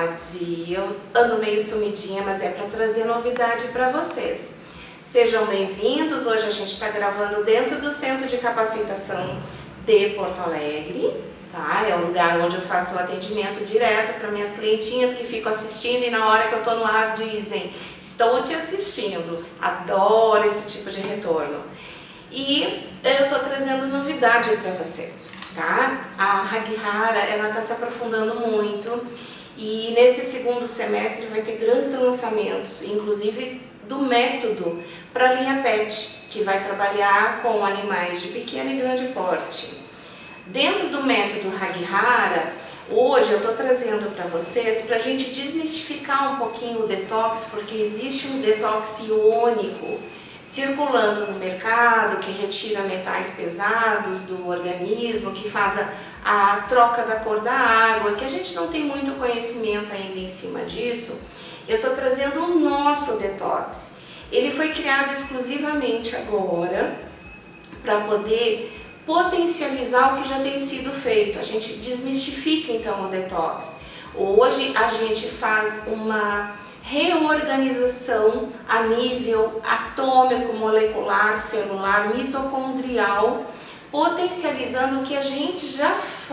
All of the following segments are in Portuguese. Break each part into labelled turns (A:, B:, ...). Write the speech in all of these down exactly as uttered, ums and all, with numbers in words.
A: novidades e eu ando meio sumidinha, mas é para trazer novidade para vocês. Sejam bem-vindos, hoje a gente está gravando dentro do Centro de Capacitação de Porto Alegre, tá? É o lugar onde eu faço o atendimento direto para minhas clientinhas que ficam assistindo e na hora que eu tô no ar dizem: estou te assistindo, adoro esse tipo de retorno. E eu tô trazendo novidade para vocês. Tá? A Hagyhara, ela está se aprofundando muito e nesse segundo semestre vai ter grandes lançamentos, inclusive do método para a linha pet, que vai trabalhar com animais de pequeno e grande porte. Dentro do método Hagyhara, hoje eu estou trazendo para vocês, para a gente desmistificar um pouquinho o detox, porque existe um detox iônico circulando no mercado, que retira metais pesados do organismo, que faz a, a troca da cor da água, que a gente não tem muito conhecimento ainda em cima disso. Eu estou trazendo o nosso detox. Ele foi criado exclusivamente agora para poder potencializar o que já tem sido feito. A gente desmistifica então o detox. Hoje a gente faz uma reorganização a nível atômico, molecular, celular, mitocondrial, potencializando o que a gente já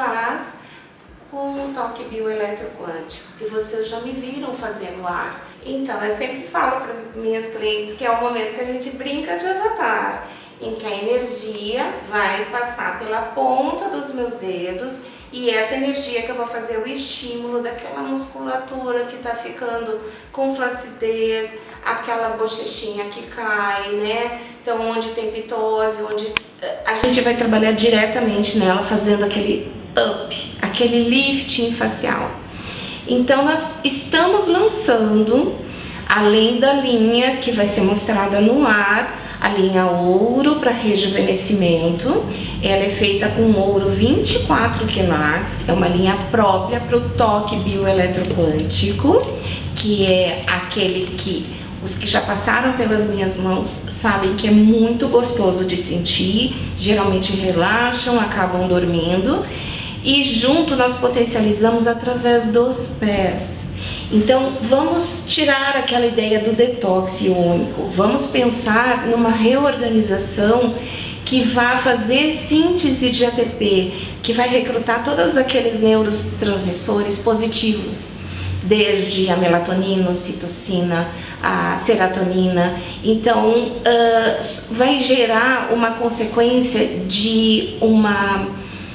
A: faz com o toque bioeletroquântico, que vocês já me viram fazer no ar. Então, eu sempre falo para minhas clientes que é o momento que a gente brinca de avatar, em que a energia vai passar pela ponta dos meus dedos e essa energia que eu vou fazer o estímulo daquela musculatura que tá ficando com flacidez, aquela bochechinha que cai, né? Então, onde tem pitose, onde a gente vai trabalhar diretamente nela, fazendo aquele up, aquele lifting facial. Então, nós estamos lançando, além da linha que vai ser mostrada no ar, a linha ouro para rejuvenescimento. Ela é feita com ouro vinte e quatro quilates, é uma linha própria para o toque bioeletroquântico, que é aquele que os que já passaram pelas minhas mãos sabem que é muito gostoso de sentir, geralmente relaxam, acabam dormindo, e junto nós potencializamos através dos pés. Então, vamos tirar aquela ideia do detox iônico, vamos pensar numa reorganização que vai fazer síntese de A T P, que vai recrutar todos aqueles neurotransmissores positivos, desde a melatonina, a ocitocina, a serotonina. Então, uh, vai gerar uma consequência de uma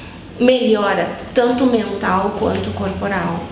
A: melhora, tanto mental quanto corporal.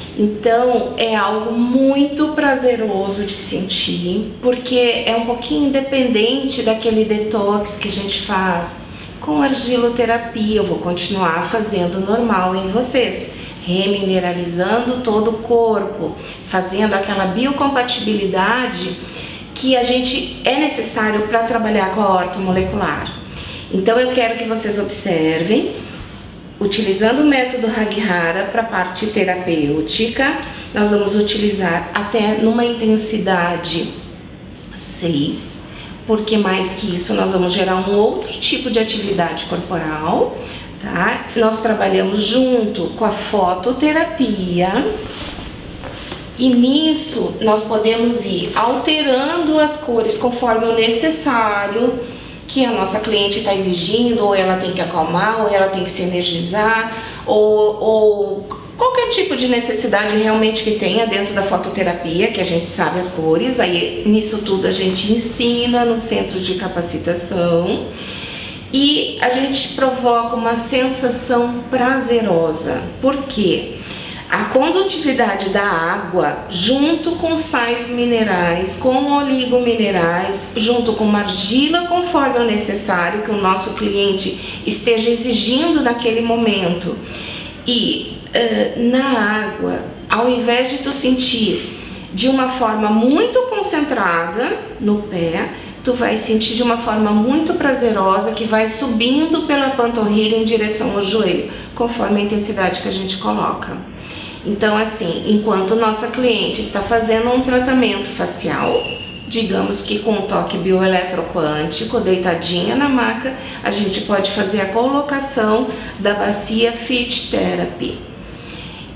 A: Então, é algo muito prazeroso de sentir, porque é um pouquinho independente daquele detox que a gente faz com argiloterapia. Eu vou continuar fazendo normal em vocês, remineralizando todo o corpo, fazendo aquela biocompatibilidade que a gente é necessário para trabalhar com a ortomolecular. Então, eu quero que vocês observem. Utilizando o método Hagyhara para a parte terapêutica, nós vamos utilizar até numa intensidade seis, porque mais que isso nós vamos gerar um outro tipo de atividade corporal, tá? Nós trabalhamos junto com a fototerapia e nisso nós podemos ir alterando as cores conforme o necessário que a nossa cliente está exigindo, ou ela tem que acalmar, ou ela tem que se energizar, ou, ou qualquer tipo de necessidade realmente que tenha dentro da fototerapia, que a gente sabe as cores. Aí nisso tudo a gente ensina no centro de capacitação e a gente provoca uma sensação prazerosa. Por quê? A condutividade da água, junto com sais minerais, com oligominerais, junto com uma argila conforme o necessário que o nosso cliente esteja exigindo naquele momento. E uh, na água, ao invés de tu sentir de uma forma muito concentrada no pé, tu vai sentir de uma forma muito prazerosa que vai subindo pela panturrilha em direção ao joelho, conforme a intensidade que a gente coloca. Então, assim, enquanto nossa cliente está fazendo um tratamento facial, digamos que com um toque bioeletroquântico, deitadinha na maca, a gente pode fazer a colocação da bacia Fit Therapy.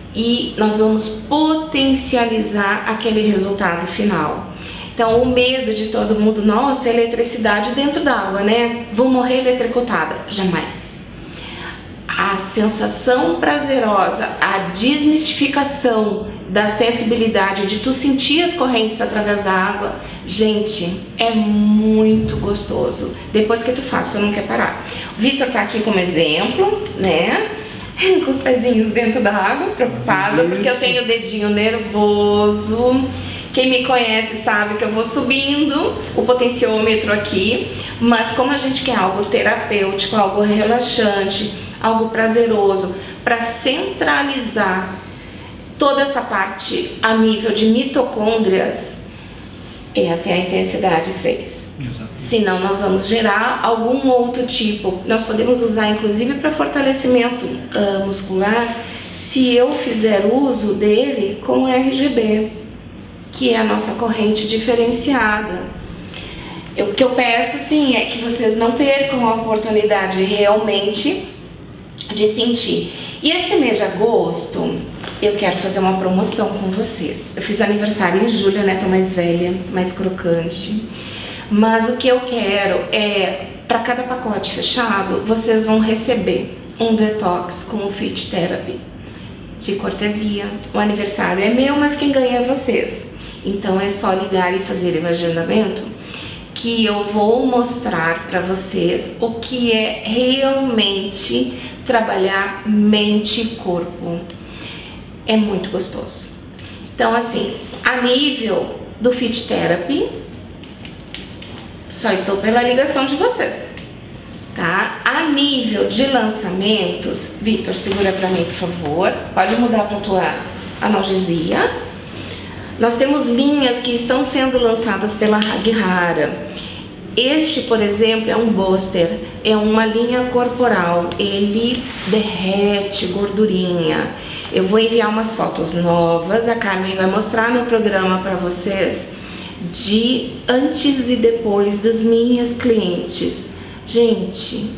A: e nós vamos potencializar aquele resultado final. Então, o medo de todo mundo, nossa, eletricidade dentro d'água, né? Vou morrer eletrocutada. Jamais. A sensação prazerosa, a desmistificação da sensibilidade, de tu sentir as correntes através da água, gente, é muito gostoso. Depois que tu faz, tu não quer parar. O Vitor tá aqui como exemplo, né? Com os pezinhos dentro da água, preocupado, porque eu tenho o dedinho nervoso. Quem me conhece sabe que eu vou subindo o potenciômetro aqui, mas como a gente quer algo terapêutico, algo relaxante, algo prazeroso, para centralizar toda essa parte a nível de mitocôndrias, é até a intensidade seis. Exatamente. Senão nós vamos gerar algum outro tipo. Nós podemos usar inclusive para fortalecimento uh, muscular, se eu fizer uso dele com R G B, que é a nossa corrente diferenciada. Eu, o que eu peço assim é que vocês não percam a oportunidade realmente de sentir. E esse mês de agosto eu quero fazer uma promoção com vocês. Eu fiz aniversário em julho, né? Tô mais velha, mais crocante. Mas o que eu quero é, para cada pacote fechado, vocês vão receber um detox com o Fit Therapy de cortesia. O aniversário é meu, mas quem ganha é vocês. Então é só ligar e fazer o agendamento que eu vou mostrar para vocês o que é realmente trabalhar mente e corpo. É muito gostoso. Então assim, a nível do Fit Therapy, só estou pela ligação de vocês, tá? A nível de lançamentos, Vitor, segura para mim, por favor. Pode mudar para tua analgesia. Nós temos linhas que estão sendo lançadas pela Haghihara. Este, por exemplo, é um booster, é uma linha corporal, ele derrete gordurinha. Eu vou enviar umas fotos novas, a Carmen vai mostrar no programa para vocês de antes e depois das minhas clientes. Gente,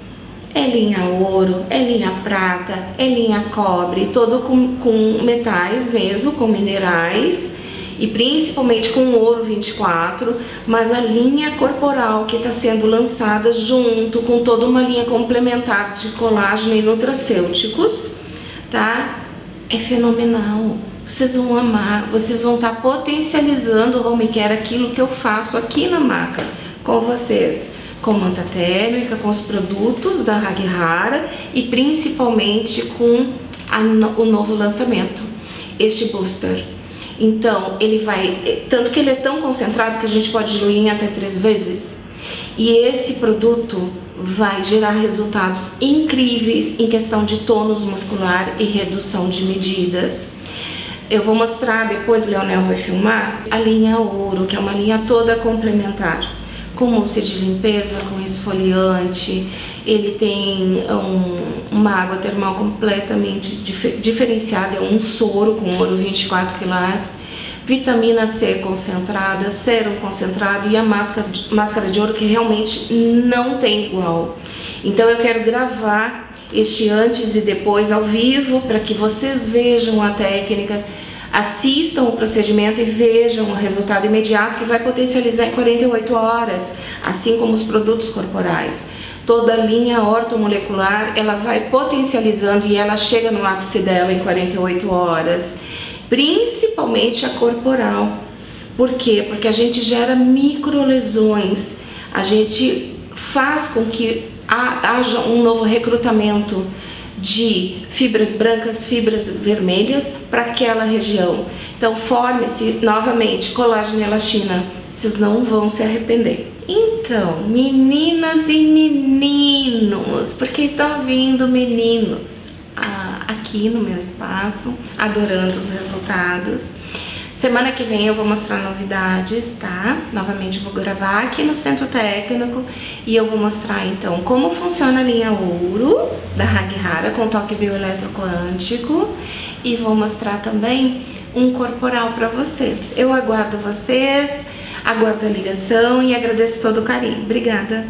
A: é linha ouro, é linha prata, é linha cobre, todo com, com metais mesmo, com minerais e principalmente com ouro vinte e quatro, mas a linha corporal que está sendo lançada junto com toda uma linha complementar de colágeno e nutracêuticos, tá? É fenomenal. Vocês vão amar, vocês vão estar potencializando o home care, aquilo que eu faço aqui na maca com vocês, com manta térmica, com os produtos da Haghihara e principalmente com a, o novo lançamento, este booster. Então, ele vai, tanto que ele é tão concentrado que a gente pode diluir em até três vezes. E esse produto vai gerar resultados incríveis em questão de tônus muscular e redução de medidas. Eu vou mostrar depois, Leonel vai filmar, a linha ouro, que é uma linha toda complementar, com mousse de limpeza, com esfoliante. Ele tem um, uma água termal completamente dif diferenciada, é um soro com ouro vinte e quatro quilates, vitamina C concentrada, sérum concentrado e a máscara, máscara de ouro que realmente não tem igual. Então eu quero gravar este antes e depois ao vivo para que vocês vejam a técnica, assistam o procedimento e vejam o resultado imediato que vai potencializar em quarenta e oito horas, assim como os produtos corporais. Toda a linha ortomolecular, ela vai potencializando e ela chega no ápice dela em quarenta e oito horas, principalmente a corporal. Por quê? Porque a gente gera microlesões, a gente faz com que haja um novo recrutamento de fibras brancas, fibras vermelhas para aquela região. Então forme-se novamente colágeno e elastina, vocês não vão se arrepender. Então, meninas e meninos, porque estão vindo meninos ah, aqui no meu espaço, adorando os resultados. Semana que vem eu vou mostrar novidades, tá? Novamente eu vou gravar aqui no Centro Técnico e eu vou mostrar então como funciona a linha ouro da Haghihara com toque bioeletroquântico e vou mostrar também um corporal para vocês. Eu aguardo vocês, aguardo a ligação e agradeço todo o carinho. Obrigada!